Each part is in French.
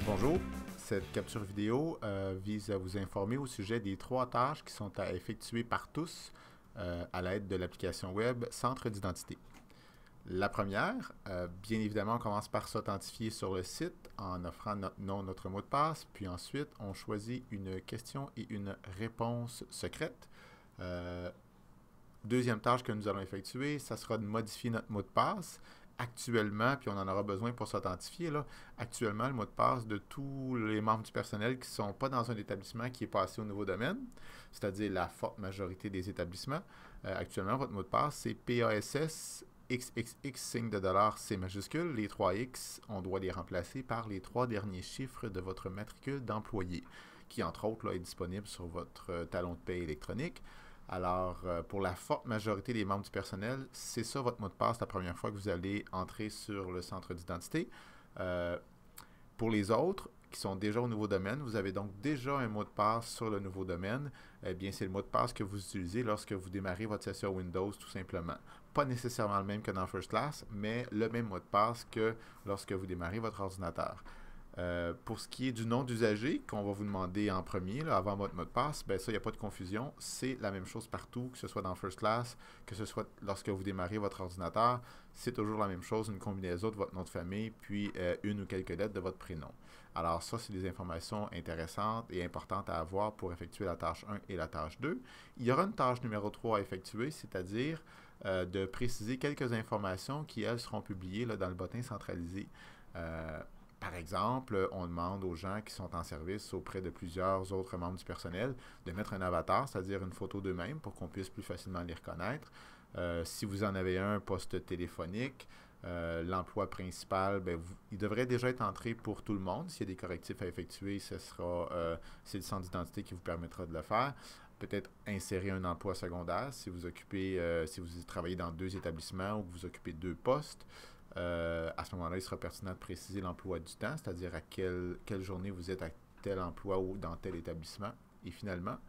Bonjour, cette capture vidéo vise à vous informer au sujet des 3 tâches qui sont à effectuer par tous à l'aide de l'application web Centre d'identité. La première, bien évidemment, on commence par s'authentifier sur le site en offrant notre nom, notre mot de passe, puis ensuite on choisit une question et une réponse secrète. Deuxième tâche que nous allons effectuer, ça sera de modifier notre mot de passe. Actuellement, puis on en aura besoin pour s'authentifier, là, actuellement, le mot de passe de tous les membres du personnel qui ne sont pas dans un établissement qui est passé au nouveau domaine, c'est-à-dire la forte majorité des établissements, actuellement, votre mot de passe, c'est PASS XXX signe de dollar C majuscule. Les 3X, on doit les remplacer par les 3 derniers chiffres de votre matricule d'employé, qui, entre autres, là, est disponible sur votre talon de paie électronique. Alors, pour la forte majorité des membres du personnel, c'est ça votre mot de passe la première fois que vous allez entrer sur le centre d'identité. Euh, pour les autres qui sont déjà au nouveau domaine, vous avez donc déjà un mot de passe sur le nouveau domaine. Eh bien, c'est le mot de passe que vous utilisez lorsque vous démarrez votre session Windows, tout simplement. Pas nécessairement le même que dans First Class, mais le même mot de passe que lorsque vous démarrez votre ordinateur. Pour ce qui est du nom d'usager qu'on va vous demander en premier, là, avant votre mot de passe, ben ça, il n'y a pas de confusion. C'est la même chose partout, que ce soit dans First Class, que ce soit lorsque vous démarrez votre ordinateur. C'est toujours la même chose, une combinaison de votre nom de famille, puis une ou quelques lettres de votre prénom. Alors ça, c'est des informations intéressantes et importantes à avoir pour effectuer la tâche 1 et la tâche 2. Il y aura une tâche numéro 3 à effectuer, c'est-à-dire de préciser quelques informations qui, elles, seront publiées là, dans le bottin centralisé. Par exemple, on demande aux gens qui sont en service auprès de plusieurs autres membres du personnel de mettre un avatar, c'est-à-dire une photo d'eux-mêmes pour qu'on puisse plus facilement les reconnaître. Si vous en avez un poste téléphonique, l'emploi principal, ben, il devrait déjà être entré pour tout le monde. S'il y a des correctifs à effectuer, c'est le centre d'identité qui vous permettra de le faire. Peut-être insérer un emploi secondaire si vous si vous travaillez dans 2 établissements ou que vous occupez 2 postes. À ce moment-là, il sera pertinent de préciser l'emploi du temps, c'est-à-dire à quelle journée vous êtes à tel emploi ou dans tel établissement. Et finalement,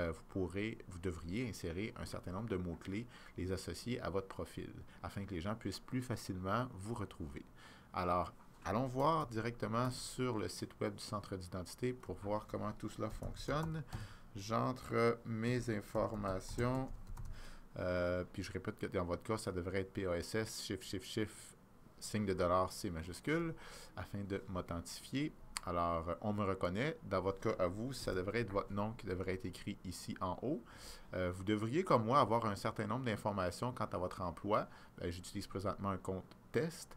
vous devriez insérer un certain nombre de mots-clés, les associer à votre profil, afin que les gens puissent plus facilement vous retrouver. Alors, allons voir directement sur le site web du centre d'identité pour voir comment tout cela fonctionne. J'entre mes informations, puis je répète que dans votre cas, ça devrait être PASS, chiffre, signe de dollar C majuscule, afin de m'authentifier. Alors, on me reconnaît. Dans votre cas à vous, ça devrait être votre nom qui devrait être écrit ici en haut. Vous devriez, comme moi, avoir un certain nombre d'informations quant à votre emploi. J'utilise présentement un compte test.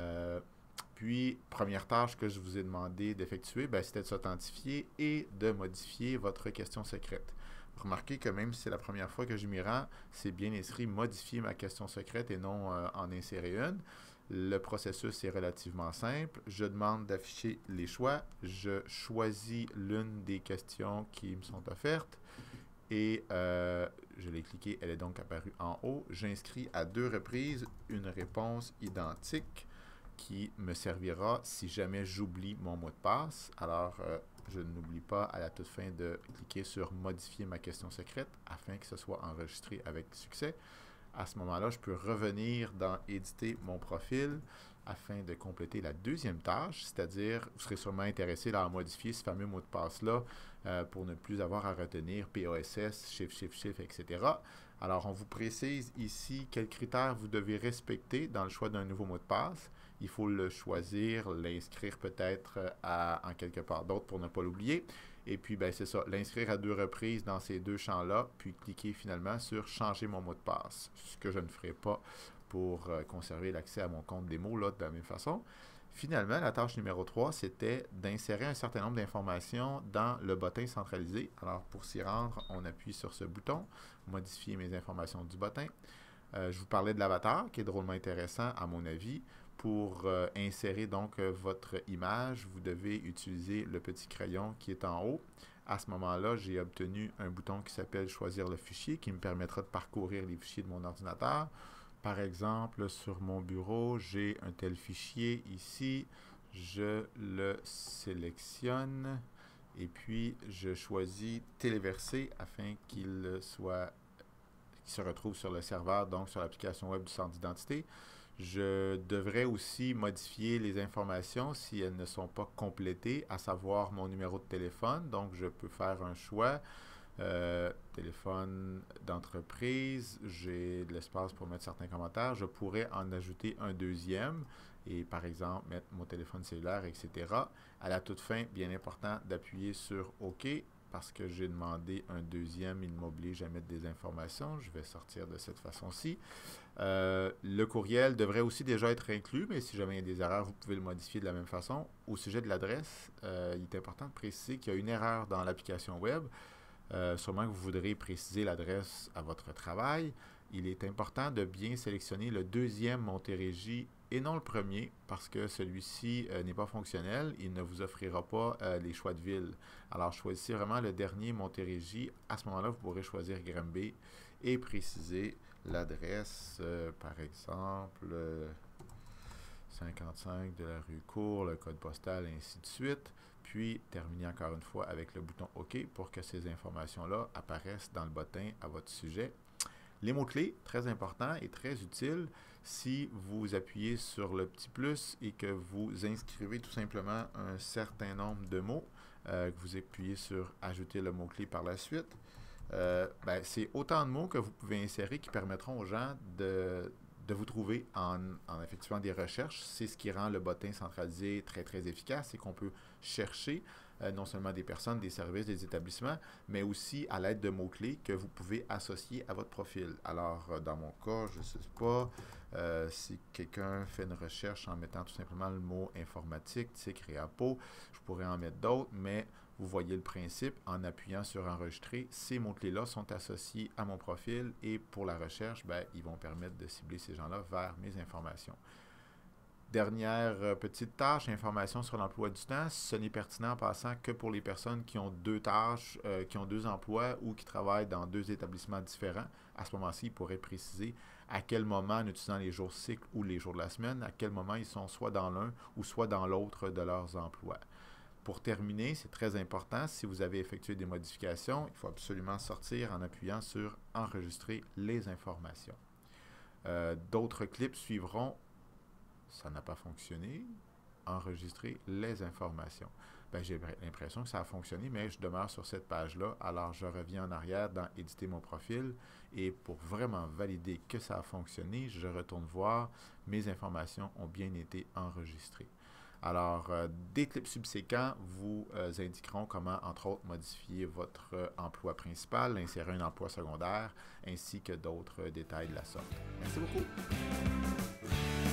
Puis, première tâche que je vous ai demandé d'effectuer, c'était de s'authentifier et de modifier votre question secrète. Remarquez que même si c'est la première fois que je m'y rends, c'est bien écrit modifier ma question secrète et non en insérer une. Le processus est relativement simple. Je demande d'afficher les choix. Je choisis l'une des questions qui me sont offertes et je l'ai cliqué. Elle est donc apparue en haut. J'inscris à 2 reprises une réponse identique qui me servira si jamais j'oublie mon mot de passe. Alors, je n'oublie pas à la toute fin de cliquer sur modifier ma question secrète afin que ce soit enregistré avec succès. À ce moment-là, je peux revenir dans éditer mon profil afin de compléter la deuxième tâche, c'est-à-dire, vous serez sûrement intéressé à modifier ce fameux mot de passe-là pour ne plus avoir à retenir PASS, chiffre, etc. Alors, on vous précise ici quels critères vous devez respecter dans le choix d'un nouveau mot de passe. Il faut le choisir, l'inscrire peut-être en quelque part d'autre pour ne pas l'oublier. Et puis, c'est ça, l'inscrire à 2 reprises dans ces 2 champs-là, puis cliquer finalement sur changer mon mot de passe, ce que je ne ferai pas pour conserver l'accès à mon compte démo là, de la même façon. Finalement, la tâche numéro 3, c'était d'insérer un certain nombre d'informations dans le bottin centralisé. Alors, pour s'y rendre, on appuie sur ce bouton, modifier mes informations du bottin. Je vous parlais de l'avatar, qui est drôlement intéressant à mon avis. Pour insérer donc votre image, vous devez utiliser le petit crayon qui est en haut. À ce moment-là, j'ai obtenu un bouton qui s'appelle Choisir le fichier qui me permettra de parcourir les fichiers de mon ordinateur. Par exemple, sur mon bureau, j'ai un tel fichier ici. Je le sélectionne et puis je choisis Téléverser afin qu'il se retrouve sur le serveur, donc sur l'application web du centre d'identité. Je devrais aussi modifier les informations si elles ne sont pas complétées, à savoir mon numéro de téléphone. Donc, je peux faire un choix. Téléphone d'entreprise, j'ai de l'espace pour mettre certains commentaires. Je pourrais en ajouter un deuxième et par exemple mettre mon téléphone cellulaire, etc. À la toute fin, bien important d'appuyer sur OK parce que j'ai demandé un deuxième, il m'oblige à mettre des informations. Je vais sortir de cette façon-ci. Le courriel devrait aussi déjà être inclus, mais si jamais il y a des erreurs, vous pouvez le modifier de la même façon. Au sujet de l'adresse, il est important de préciser qu'il y a une erreur dans l'application web. Sûrement que vous voudrez préciser l'adresse à votre travail. Il est important de bien sélectionner le deuxième Montérégie et non le premier parce que celui-ci n'est pas fonctionnel. Il ne vous offrira pas les choix de ville. Alors choisissez vraiment le dernier Montérégie. À ce moment-là, vous pourrez choisir Granby et préciser l'adresse, par exemple 55 de la rue Cour, le code postal, et ainsi de suite. Puis, terminer encore une fois avec le bouton OK pour que ces informations-là apparaissent dans le bottin à votre sujet. Les mots-clés, très importants et très utiles. Si vous appuyez sur le petit plus et que vous inscrivez tout simplement un certain nombre de mots, que vous appuyez sur Ajouter le mot-clé par la suite, c'est autant de mots que vous pouvez insérer qui permettront aux gens de vous trouver en effectuant des recherches. C'est ce qui rend le bottin centralisé très, très efficace. C'est qu'on peut chercher non seulement des personnes, des services, des établissements, mais aussi à l'aide de mots-clés que vous pouvez associer à votre profil. Alors, dans mon cas, je ne sais pas si quelqu'un fait une recherche en mettant tout simplement le mot informatique, TIC, Réapo, je pourrais en mettre d'autres, mais vous voyez le principe, en appuyant sur enregistrer, ces mots-clés-là sont associés à mon profil et pour la recherche, ils vont permettre de cibler ces gens-là vers mes informations. Dernière petite tâche, information sur l'emploi du temps. Ce n'est pertinent en passant que pour les personnes qui ont deux tâches, qui ont deux emplois ou qui travaillent dans deux établissements différents. À ce moment-ci, ils pourraient préciser à quel moment, en utilisant les jours cycles ou les jours de la semaine, à quel moment ils sont soit dans l'un ou soit dans l'autre de leurs emplois. Pour terminer, c'est très important, si vous avez effectué des modifications, il faut absolument sortir en appuyant sur « Enregistrer les informations ». D'autres clips suivront. Ça n'a pas fonctionné. Enregistrer les informations. J'ai l'impression que ça a fonctionné, mais je demeure sur cette page-là. Alors, je reviens en arrière dans « Éditer mon profil » et pour vraiment valider que ça a fonctionné, je retourne voir mes informations ont bien été enregistrées. Alors, des clips subséquents vous indiqueront comment, entre autres, modifier votre emploi principal, insérer un emploi secondaire, ainsi que d'autres détails de la sorte. Merci beaucoup!